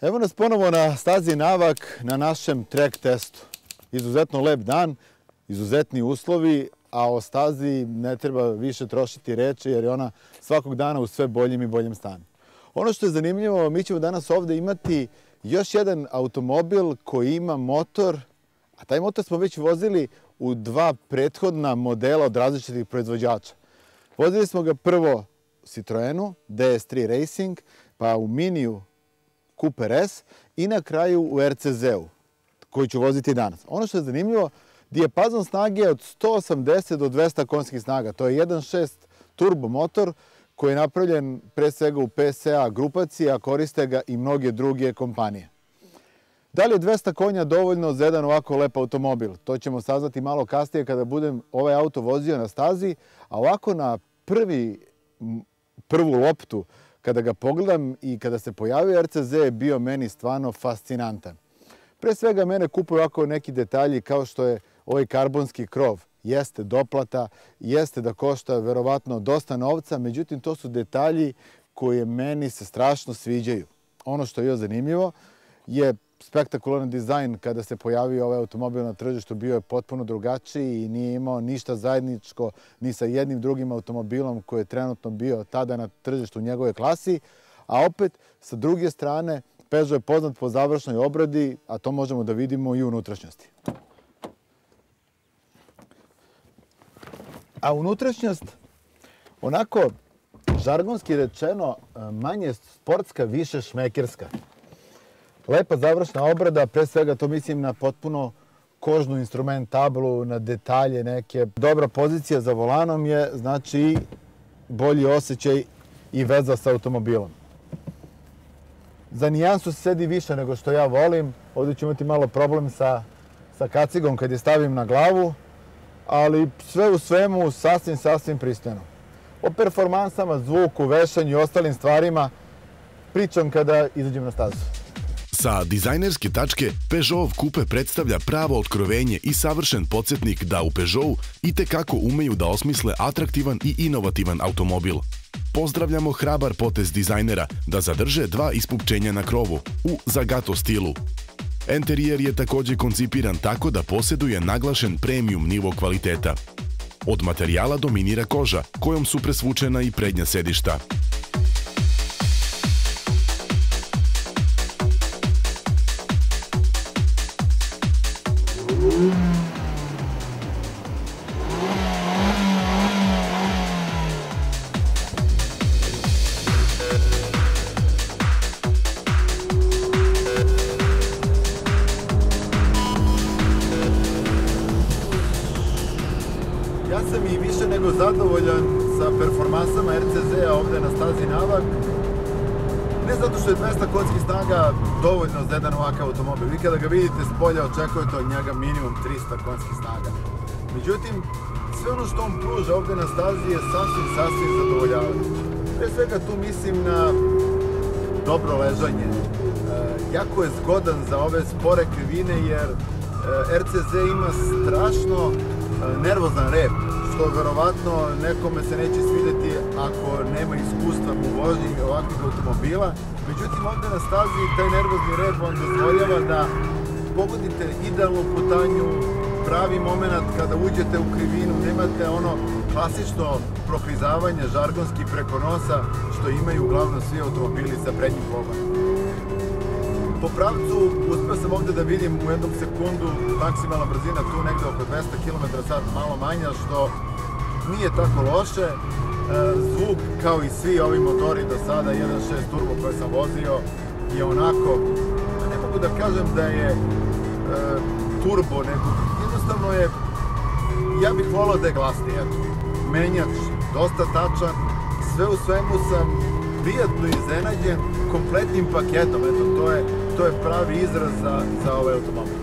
Evo nas ponovo na stazi Navak na našem trek testu. Izuzetno lep dan, izuzetni uslovi, a o stazi ne treba više trošiti reči jer je ona svakog dana u sve boljem i boljem stanju. Ono što je zanimljivo, mi ćemo danas ovde imati još jedan automobil koji ima motor, a taj motor smo već vozili u dva prethodna modela od različitih proizvođača. Vozili smo ga prvo u Citroenu DS3 Racing, pa u Miniju Cooper S i na kraju u RCZ-u, koji ću voziti danas. Ono što je zanimljivo, dijapazon snage je od 180 do 200 konjskih snaga. To je 1.6 turbo motor koji je napravljen pre svega u PSA grupaciji, a koriste ga i mnoge druge kompanije. Da li je 200 konja dovoljno za jedan ovako lep automobil? To ćemo saznati malo kasnije kada budem ovaj auto vozio na stazi, a ovako na prvu loptu kada ga pogledam i kada se pojavio RCZ je bio meni stvarno fascinantan. Pre svega mene kupuju ovako neki detalji kao što je ovaj karbonski krov. Jeste doplata, jeste da košta verovatno dosta novca, međutim to su detalji koje meni se strašno sviđaju. Ono što je još zanimljivo je spektakularan dizajn. Kada se pojavio ovaj automobil na tržištu bio je potpuno drugačiji i nije imao ništa zajedničko ni sa jednim drugim automobilom koji je trenutno bio tada na tržištu u njegove klasi, a opet sa druge strane Peugeot je poznat po završnoj obradi, a to možemo da vidimo i u unutrašnjosti. A unutrašnjost, onako žargonski rečeno, manje sportska, više šmekerska. Lepa završna obrada, pre svega to mislim na potpuno kožnu instrument tablu, na detalje neke. Dobra pozicija za volanom je, znači, i bolji osjećaj i veza sa automobilom. Za nijansu se sedi više nego što ja volim. Ovdje ću imati malo problem sa kacigom kad je stavim na glavu, ali sve u svemu sasvim pristojno. O performansama, zvuku, vešanju i ostalim stvarima pričam kada izađem na stazu. Sa dizajnerske tačke, Peugeotov Coupe predstavlja pravo otkrovenje i savršen podsjetnik da u Peugeotu itekako umeju da osmisle atraktivan i inovativan automobil. Pozdravljamo hrabar potez dizajnera da zadrže dva ispupčenja na krovu u Zagato stilu. Enterijer je takođe koncipiran tako da posjeduje naglašen premium nivo kvaliteta. Od materijala dominira koža, kojom su presvučena i prednja sedišta. Ja sam i više nego zadovoljan sa performansama RCZ-a ovde na stazi Navak. Ne zato što je 200 konjskih snaga dovoljno za jedan ovakav automobil. Vi kada ga vidite s polja očekujete od njega minimum 300 konjskih snaga. Međutim, sve ono što on pruža ovde na stazi je sasvim zadovoljavajuće. Pre svega tu mislim na dobro ležanje. Jako je zgodan za ove spore krivine jer RCZ ima strašno nervozan rep, što verovatno nekome se neće svidjeti ako nema iskustva u vožnji ovakvih automobila. Međutim, ovde na stazi taj nervozni rep vam dozvoljava da pogodite idealnu putanju, pravi moment kada uđete u krivinu, nemate ono klasično proklizavanje žargonski preko nosa što imaju uglavnom svi automobili sa prednjim pogonom. Po pravcu uspio sam ovde da vidim u jednom sekundu maksimalna brzina tu negde oko 200 km/h, malo manja, što nije tako loše. Zvuk, kao i svi ovi motori do sada, 1.6 turbo koje sam vozio, je onako, ne mogu da kažem da je turbo, nego jednostavno je, ja bih volao da je glasniji. Menjač dosta tačan, sve u svemu sam prijatno iznenađen kompletnim paketom. Eto, to je pravi izraz za ovaj automobil.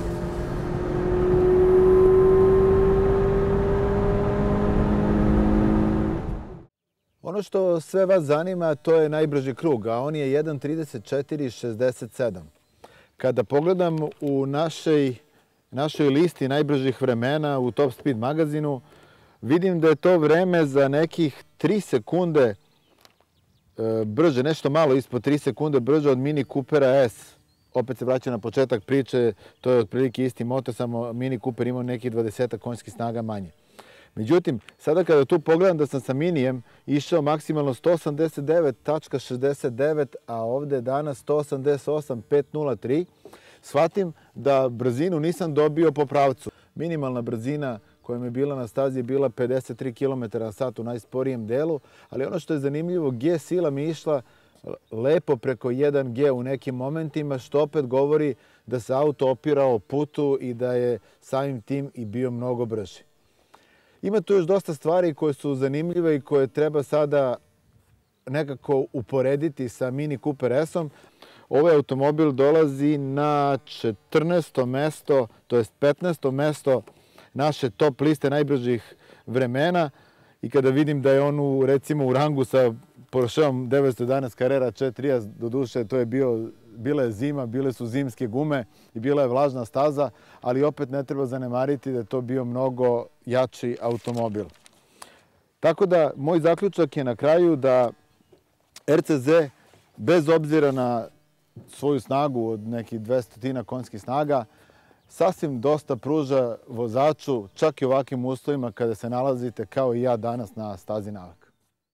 Ono što sve vas zanima, to je najbrži krug, a on je 1.34.67. Kada pogledam u našoj listi najbržih vremena u Top Speed magazinu, vidim da je to vreme za nekih 3 sekunde brže, nešto malo ispod 3 sekunde brže od Mini Coopera S. Opet se vraća na početak priče, to je otprilike isti motor, samo Mini Cooper imao nekih 20 konjskih snaga manje. Međutim, sada kada tu pogledam da sam sa Minijem išao maksimalno 189.69, a ovde je danas 188.503, shvatim da brzinu nisam dobio po pravcu. Minimalna brzina koja mi je bila na stazi je bila 53 km/h u najsporijem delu, ali ono što je zanimljivo, G sila mi je išla lepo preko 1G u nekim momentima, što opet govori da se auto opirao putu i da je samim tim i bio mnogo brži. Ima tu još dosta stvari koje su zanimljive i koje treba sada nekako uporediti sa Mini Cooper S-om. Ovaj automobil dolazi na 14. mesto, to jest 15. mesto naše top liste najbržih vremena i kada vidim da je on recimo u rangu sa Porscheom 911 Carrera 4, doduše to je bila je zima, bile su zimske gume i bila je vlažna staza, ali opet ne treba zanemariti da je to bio mnogo jači automobil. Tako da, moj zaključak je na kraju da RCZ, bez obzira na svoju snagu od nekih 200 konjskih snaga, sasvim dosta pruža vozaču, čak i u ovakvim uslovima kada se nalazite kao i ja danas na stazi navak.